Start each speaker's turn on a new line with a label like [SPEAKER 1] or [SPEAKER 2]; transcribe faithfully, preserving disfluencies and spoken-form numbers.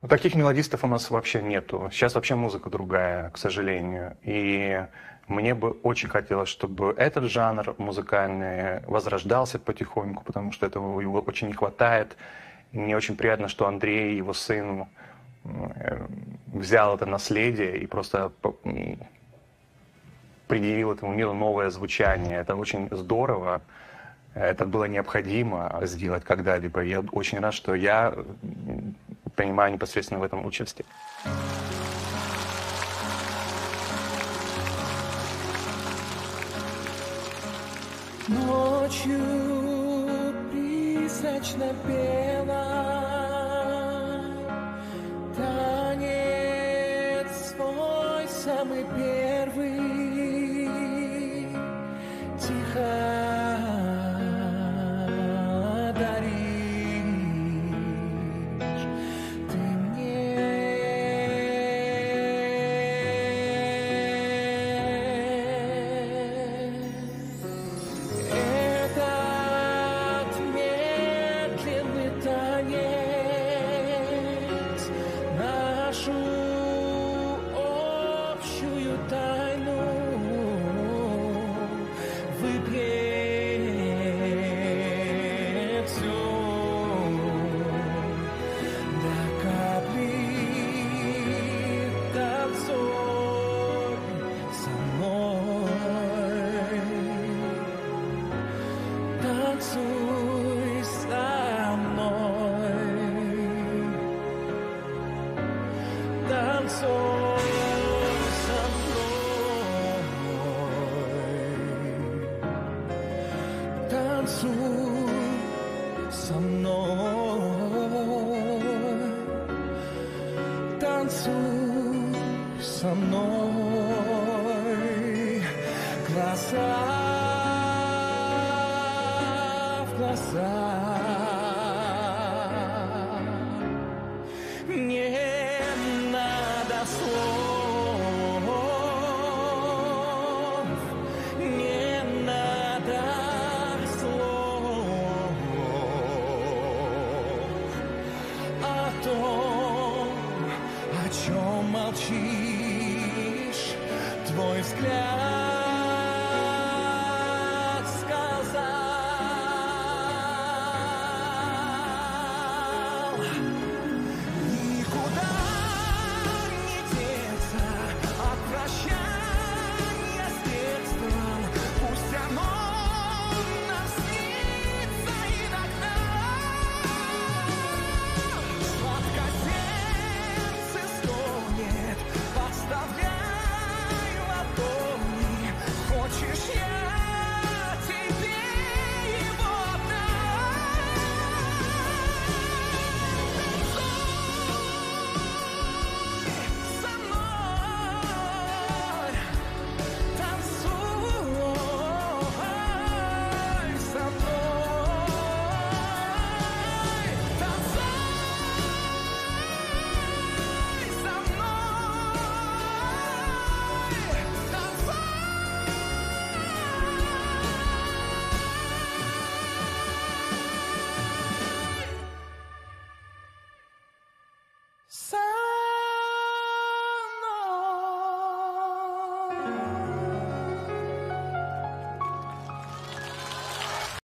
[SPEAKER 1] Ну, таких мелодистов у нас вообще нету. Сейчас вообще музыка другая, к сожалению. И мне бы очень хотелось, чтобы этот жанр музыкальный возрождался потихоньку, потому что этого его очень не хватает. И мне очень приятно, что Андрей, его сын, э, взял это наследие и просто по- м, предъявил этому миру новое звучание. Это очень здорово. Это было необходимо сделать когда-либо. Я очень рад, что я м, принимаю непосредственно в этом участие.
[SPEAKER 2] Ночью призрачно пела танец свой самый первый, тихо даришь ты мне. Этот медленный танец, нашу общую тайну выпьет всю до капли. Танцуй со мной, танцуй со мной, танцуй со мной, танцуй со мной, танцуй со мной, глаза в глаза. Не надо слов, не надо слов о том, о чем молчишь, твой взгляд.